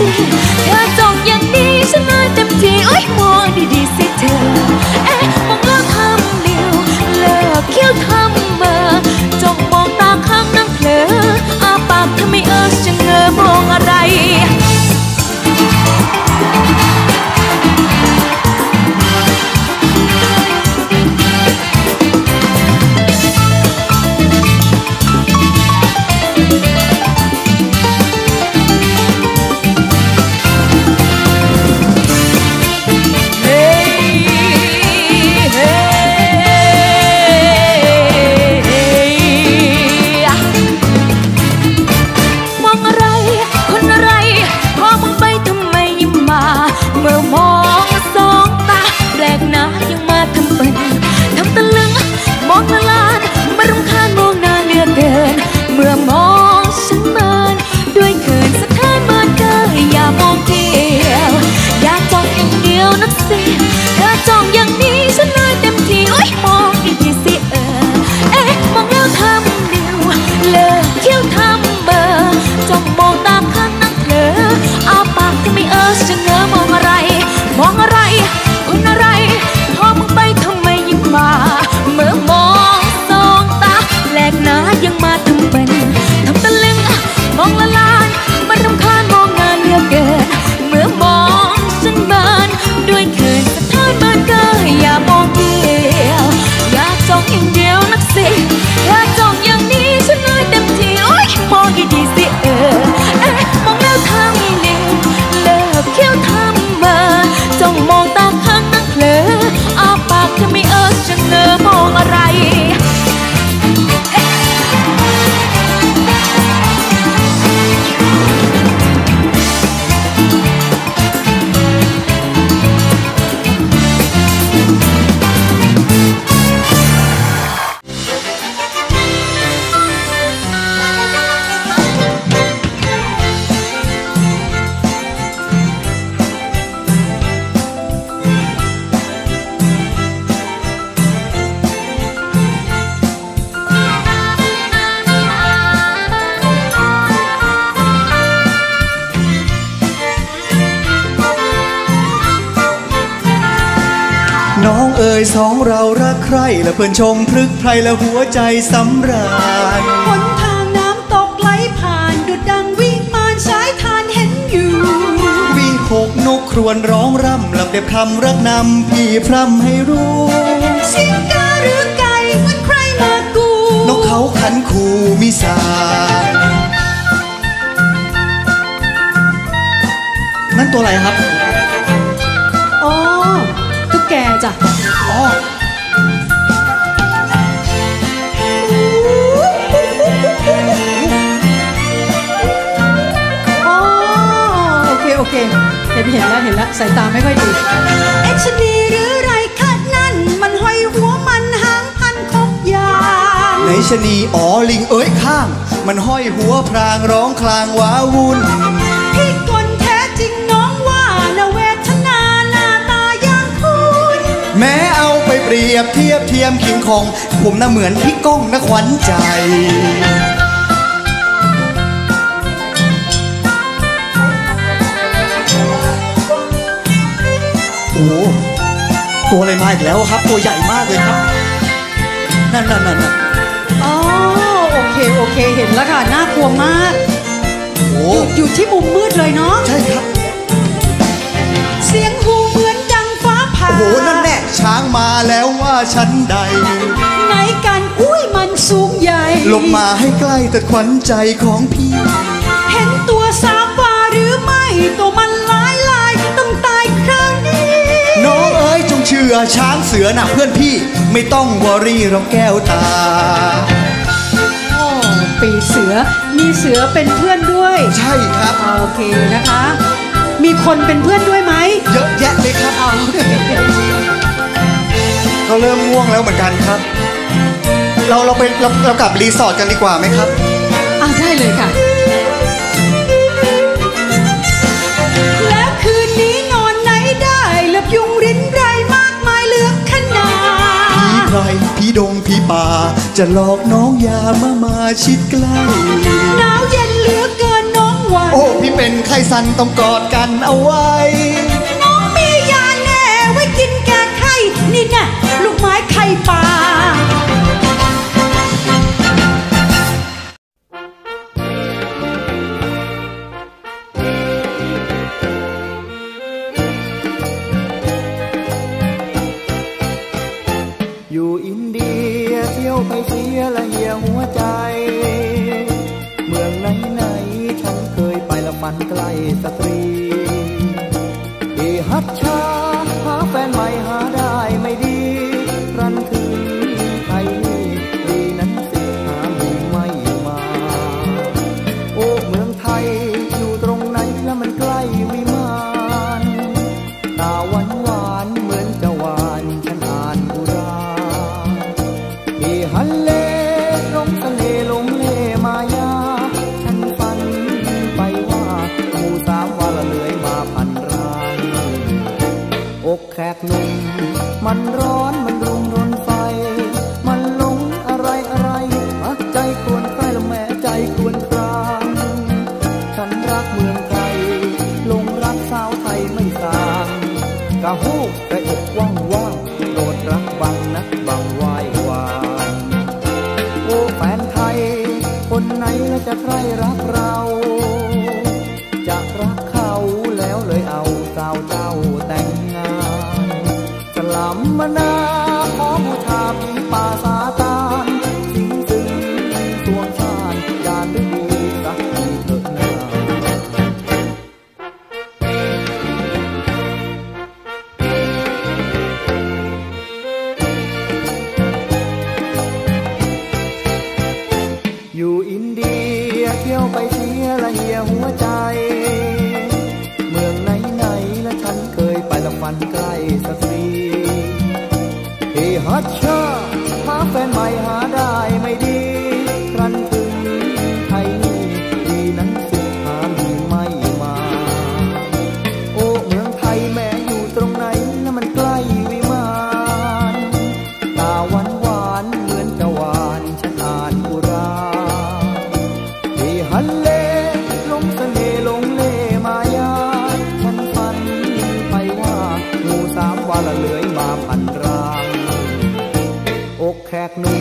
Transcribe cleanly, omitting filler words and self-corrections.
สิเธอจ้องอย่างนี้ฉันเลยเต็มที่โอ๊ยมองดีๆสิเธอมองแล้วทำเดียวเลิกเคี้ยวทำเบอจ้องมองตาข้างนั่งเผลออาปากทำไมจะเงอมองอะไรเธอจ้องอย่างนี้ฉันเลยเต็มที่โอ๊ยมองดีๆสิมองแล้วทำเดียวเลิกเคี้ยวทำเบอจ้องมองตาข้างนั่งเผลออาปากทำไมจะเงอมองอะไรมองอะไรคนอะไรพอมึงไปทำไมยิ่งมาเมื่อมองสองตาแปลกหนายังมาทำเป็นทำตะลึงมองละลานมันรำคาญมองนานเหลือเกินเมื่อมองฉันเบินด้วยเขินสะท้อนเบินก็อย่ามองเดียวอยากจ้องอย่างเดียวนักสิเธอจ้องอย่างนี้ฉันเลยเต็มที่โอ๊ยมองดีๆสิมองแล้วทำไม่เร็วเลิกเคี้ยวทำเบอจ้องมองตาข้างนั่งเผลออาปากทำไมจะเงอมองอะไรน้องเอ๋ยสองเรารักใครและเพื่อนชมพลึกไพรและหัวใจสำราญหนทางน้ำตกไหลผ่านดุจดังวิมานสายทานเห็นอยู่วิหกนกครวญร้องร่ำลำเด็บคำรักนำพี่พร่ำให้รู้เสียงกาหรือไก่เหมือนใครมากูนกเขาขันคูมิสานั่นตัวอะไรครับอ๋อตุ๊กแกจ้ะอ๋อโอเคเห็นแล้วสายตาไม่ค่อยดีชนีหรือไรคะนั่นมันห้อยหัวมันหางพันคบยางในชนีอ๋อลิงเอ้ยข้างมันห้อยหัวพรางร้องคลางว้าวุ่นพี่กลแท้จริงน้องว่าละเวทนาหน้าตาอย่างคุณแม้เอาไปเปรียบเทียมคิงคองผมน่ะเหมือนพี่ก้องนะขวัญใจโอ้ตัวอะไรมาอีกแล้วครับตัวใหญ่มากเลยครับนั่นอ๋อโอเคเห็นแล้วค่ะน่ากลัวมากโอ้อยู่ที่มุมมืดเลยเนาะใช่ครับเสียงหูเหมือนดังฟ้าผ่าโอ้โหนั่นแน่ช้างมาแล้วว่าฉันใดไหนกันอุ้ยมันสูงใหญ่ลงมาให้ใกล้แต่ขวัญใจของพี่เห็นตัวสามวาหรือไม่ตัวมันลายต้องตายคราวนี้น้องเอ๋ยจงเชื่อช้างเสือน่ะเพื่อนพี่ไม่ต้องวอรี่หรอกแก้วตาปีเสือมีเสือเป็นเพื่อนด้วยใช่ครับโอเคนะคะมีคนเป็นเพื่อนด้วยไหมเยอะแยะเลยครับก็เริ่มง่วงแล้วเหมือนกันครับเรากลับรีสอร์ทกันดีกว่าไหมครับได้เลยค่ะแล้วคืนนี้นอนไหนได้หลับยุงริ้นไรมากมายเหลือขนาดพี่ไพรพี่ดงพี่ป่าจะหลอกน้องยามาชิดใกล้หนาวเย็นเหลือเกินน้องไหวอ้พี่เป็นไข้สันต้องกอดกันเอาไว้น้องมียาแน่ไว้กินแก้ไข้นี่น่ะลูกไม้ไข่ป่าอยู่อินเดียเที่ยวไปเสียละเหี่ยหัวใจเมืองไหนๆฉันเคยไปละฝันใกล้สตรีฮัตชาหาแฟนใหม่หาได้ไม่ดีรันถึงไทยนี่ดีนั้นสิหาหมู่ไม่มาโอ้เมืองไทยอยู่ตรงไหนแล้วมันใกล้วิมานตาหวานเหมือนจะหวานฉันอ่านอุราฮันเล่ลงทะเลลงเล่มายาฉันฝันไปว่าหมู่สามวาละเลื้อยมาพันรางอกแขกหนุ่มมันร้อนมันรุมรนไฟมันหลงอะไรหักใจควรใครละแม่ใจควรครางฉันรักเมืองไทยลงรักสาวไทยไม่ต่างกะฮู้กระอกว่างโดดรักบังนักบังไหว้วานโอ้แฟนไทยคนไหนแล้วจะใครรักเราจะรักเขาแล้วเลยเอาสาวเจ้าแต่งงานสลัมมนาขอบูชาผีป่าซาตานสิงซึ่งสวงชาญยานฤดูสักทีเถิดนาอยู่อินเดียเที่ยวไปเสียละเหี่ยหัวใจเมืองไหนๆและฉันเคยไปละฝันใกล้สตรีฮัตชาหาแฟนใหม่หาได้ไม่ดีครั้นถึงไทยนี่ดีนั้นสิหามีไม่มาโอ้เมืองไทยแม้อยู่ตรงไหนแล้วมันใกล้วิมานตาหวานเหมือนจะหวานฉันอ่านอุราฮันเล่ลงเสน่ห์ลงเล่มายาฉันฝันไปว่าหมู่สามวาละเลื้อยมาพันรางอกแขกหนุ่ม